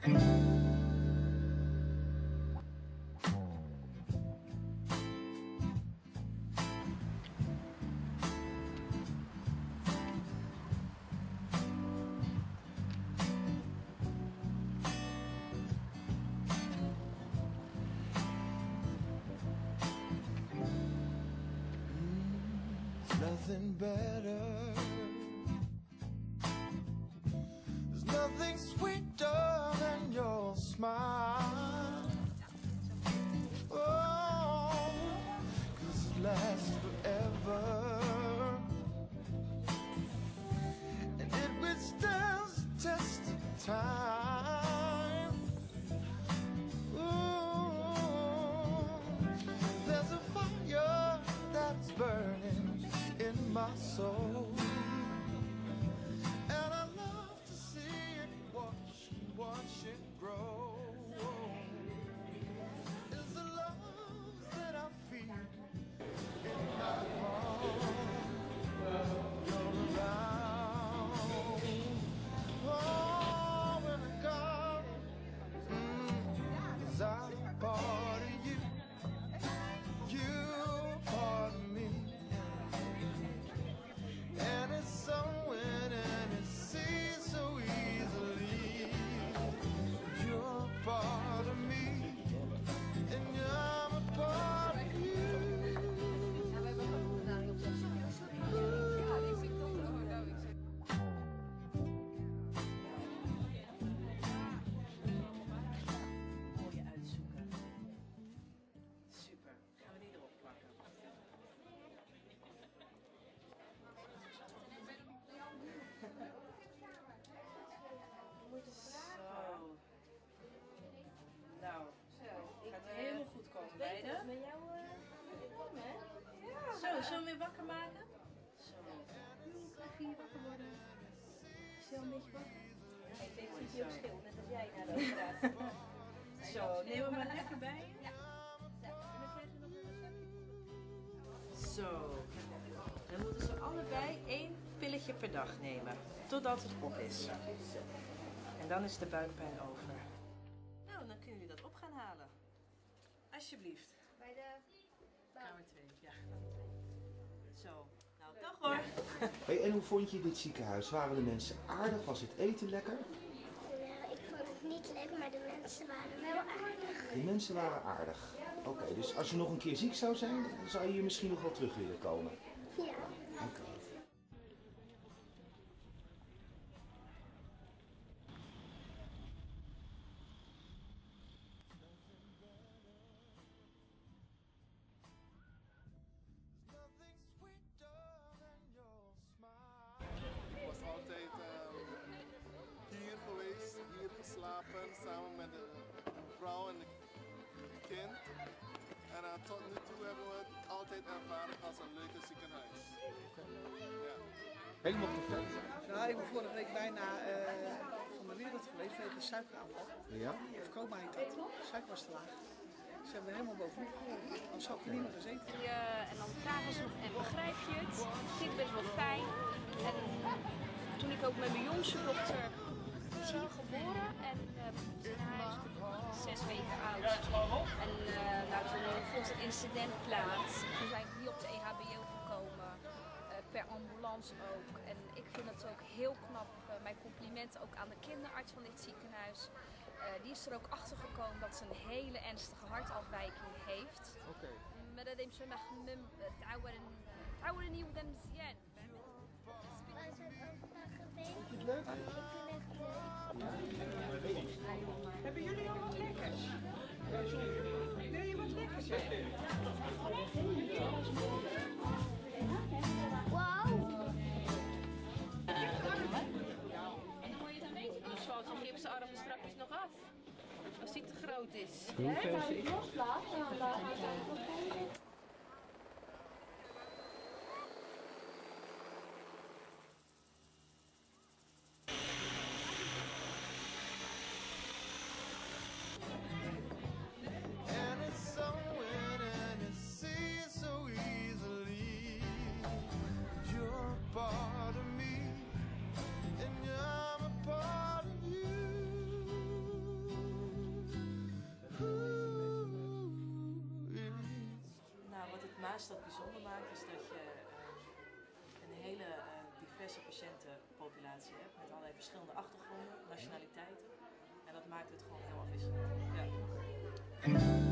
Nothing better. There's nothing sweeter than your smile. Oh, 'cause it lasts forever, and it withstands the test of time. Ooh, there's a fire that's burning in my soul, and I love to see it, watch it grow. It's the love that I feel in my heart. You're around. Oh, when I come, 'cause I'm a part of you. You part of me. And it's somewhere and it's seen so easily. You're a part of me, and I'm a part of you. Mooie uitzoeken. Super. Gaan we die erop plakken? Zo. Nou, gaat helemaal goed komen, beiden. Met jou hè? Zo, zullen we weer wakker maken? Zo. Ga je wakker worden? Is je al een beetje wakker? Ik weet Mooi niet zo. heel verschil, net als jij naar de operatie. Zo, neem hem maar lekker bij je. Ja. En dan krijg je nog een receptje. Zo. Dan moeten ze allebei 1 pilletje per dag nemen, totdat het op is. En dan is de buikpijn over. Nou, dan kunnen jullie dat op gaan halen. Alsjeblieft. Bij de... Kamer 2, ja. Zo. Nou, dag hoor. Hey, en hoe vond je dit ziekenhuis? Waren de mensen aardig? Was het eten lekker? Nou, ik vond het niet lekker, maar de mensen waren wel aardig. De mensen waren aardig. Oké, dus als je nog een keer ziek zou zijn, dan zou je hier misschien nog wel terug willen komen. Ja. Oké. Nothing sweeter than your smile. Ik was altijd hier geweest, hier geslapen, samen met de vrouw en het kind. En tot nu toe hebben we het altijd ervaren als een leuke ziekenhuis. Ja. Helemaal perfect. Nou, ik ben vorige week bijna van de wereld geweest vanwege suikeraanval. Ja? Of coma heet dat. Suiker was te laag. Ze hebben er helemaal bovenop gehouden. Anders zou ik er niet meer gezeten. En dan vragen ze nog, en begrijp je het? Het klinkt best wel fijn. En toen ik ook met mijn jongste dochter is hij geboren en hij is 6 weken oud. En nou, toen vond het incident plaats. Toen zijn we hier op de EHBO gekomen, per ambulance ook. En ik vind het ook heel knap. Mijn complimenten ook aan de kinderarts van dit ziekenhuis. Die is er ook achter gekomen dat ze een hele ernstige hartafwijking heeft. Oké. Maar dat heeft ze تعاون يبدا مزيان. Was het overal geweest? Vond je het leuk? Ik vind het leuk. Hebben jullie al wat lekkers? Wil je wat lekkers hebben? Wauw. En dan moet je het een beetje doen zoals je gipsarm er straks nog af. Als die te groot is. Hoeveel is het? And it's somewhere and it's seen so easily. You're a part of me, and I'm a part of you. daarnaast dat bijzonder maakt, is dat je een hele diverse patiëntenpopulatie hebt. Met allerlei verschillende achtergronden, nationaliteiten. En dat maakt het gewoon heel afwisselend. Ja.